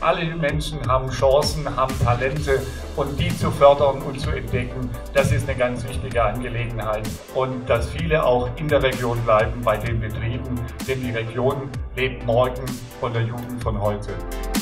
Alle Menschen haben Chancen, haben Talente und die zu fördern und zu entdecken, das ist eine ganz wichtige Angelegenheit. Und dass viele auch in der Region bleiben bei den Betrieben, denn die Region lebt morgen von der Jugend von heute.